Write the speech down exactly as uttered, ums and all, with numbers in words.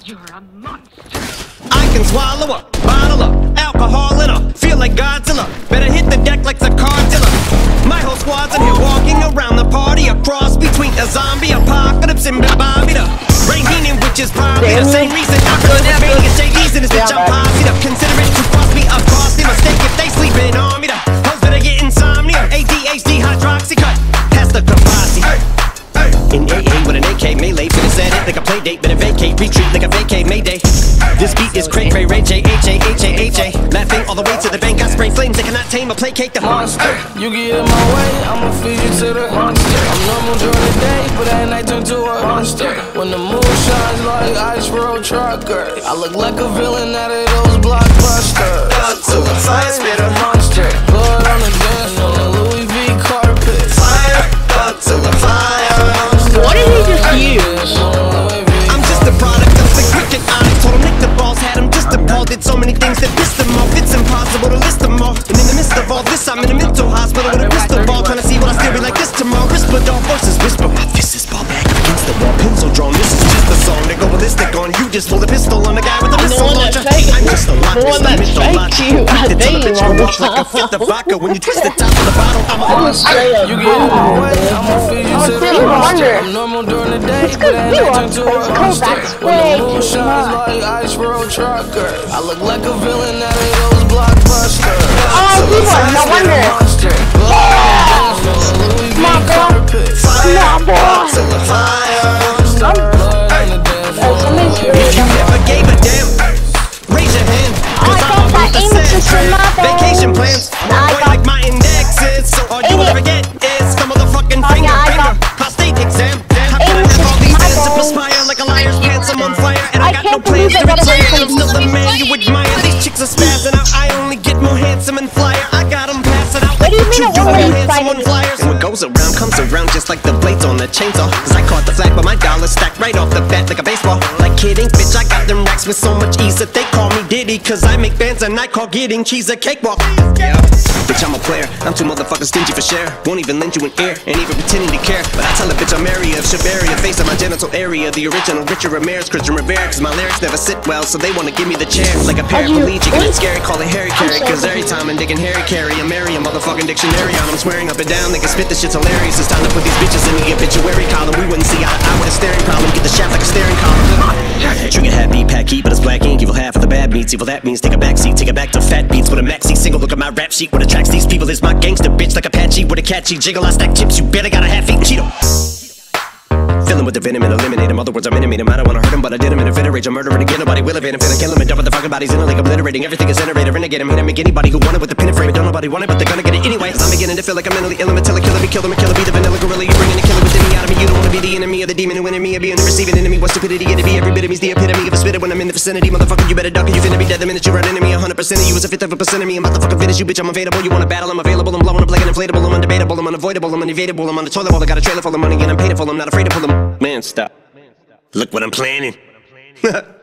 You're a monster. I can swallow a bottle of alcohol in a feel like Godzilla. Better hit the deck like the Cartilla. My whole squad's in here walking around the party, a cross between a zombie apocalypse and Bobby the Rain Meaning, which is probably the same reason I could have been get J D's in this bitch. I'm posse up. Consider it to cost me a costly mistake if they sleeping on me. The hoes better get insomnia. A D H D hydroxy cut. Pass the capacity. In A A with an A K melee, finna set it like a play date, better vacate, retreat like a vacate Mayday. This beat is cray cray, Ray J, H A, H A, H A. Laughing all the way to the bank, I spray flames, they cannot tame or placate the monster. You get in my way, I'ma feed you to the monster. I'm normal during the day, but at night turn to a monster. When the moon shines like ice road truckers, I look like a villain out of those blockbusters. Blood to the fire, spit a monster. Blood on the dance on the Louis V carpet. Fire, blood to the fire. What did he just use? I'm just a product of the cricket eye. Told him Nick the balls had him just appalled. Did so many things that pissed him off. It's impossible to list them all. And in the midst of all this, I'm in a mental hospital with a crystal ball, trying to see what I still be like this tomorrow. Whisper dog voices whisper. My fist is ball back against the wall, pencil drawn. This is just a song they go ballistic on. You just pull the pistol on the guy with the missile launcher. I'm just a lot. The one that faked you, I think you walk like a fifth of vodka when you twist the top of the bottle. I'm a monster. You get in my way, I'ma feed you to the monster. I'm normal during the day, but at night turn to a monster. When the moon shines like ice road truckers, I look like a villain out of those blockbusters. Oh, people, no wonder. Yeah! My boy. My boy. If you never gave a damn, raise your hand. I got that English in my boy. Vacation plans, boy like my indexes. So all you ever get is the motherfucking finger, finger. Prostate exam. How can I have all these hands to perspire like a liar's pants? I'm on fire and I got no plans to retire. And I'm still the man you admire. These chicks are spazzing out. I only get more handsome and flyer. I got them passing out. What do you mean it wasn't handsome on flyers? And what goes around comes around just like the blades on the chainsaw. Cause I caught the flag but my dollar stacked right off the bat like a baseball. Like kidding, bitch, I got them racks with so much ease that they call me Diddy. Cause I make bands and I call getting cheese a cakewalk. Yeah, bitch, I'm a player. I'm too motherfucking stingy for share. Won't even lend you an ear, ain't even pretending to care. But I tell a bitch I'm area of Shabaria, face of my genital area. The original Richard Ramirez, Christian Rivera. Cause my lyrics never sit well, so they wanna give me the chair. Like a paraplegic and it's scary, call it Harry Carry. Cause every time I'm digging Harry Carry, I'm marry a motherfucking dictionary on. I'm swearing up and down, they can spit this shit's hilarious. It's time to put these bitches in the obituary column. We wouldn't see eye to eye with a staring problem. Get the shaft like a staring column. Trigger happy, pack heat, but it's black ink. Evil half of the bad meats. Evil that means take a backseat, take it back to fat beats with a maxi single. Look at my rap sheet. What attracts these people is my gangster bitch like Apache with a catchy jiggle. I stack chips, you better got a half eaten Cheeto. Filling with the venom and eliminate him. Other words, I'm intimate him. I don't wanna hurt him, but I did him in a fit of rage. I'm murdering again, nobody will evade him. Finna kill him and dump the fucking bodies in a lake, obliterating everything is generator. Renegade him, hit him, make anybody who want it with the pin and frame it. Don't nobody want it, but they're gonna get it anyway. I'm beginning to feel like I'm mentally ill. I'm a killer, killer, be killer, me killer, be the vanilla gorilla. You bringing the killer within me out of me. You don't wanna be the enemy of the demon who enemy of being the receiving enemy. What stupidity it'd be. Every bit of me's the epitome of a spitter when I'm in the vicinity. Motherfucker, you better duck or you finna be dead the minute you run into me. A hundred percent of you is a fifth of a percent of me. I'm about to fucking finish you, bitch. I'm available. You wanna battle? I'm available. I'm blowing up like an inflatable. I'm undebatable. I'm unavoidable. I'm unevadable. I'm on the toilet bowl. I got a trailer full of money and I'm paid for. I'm not afraid to pull them. Man, stop. Look what I'm planning.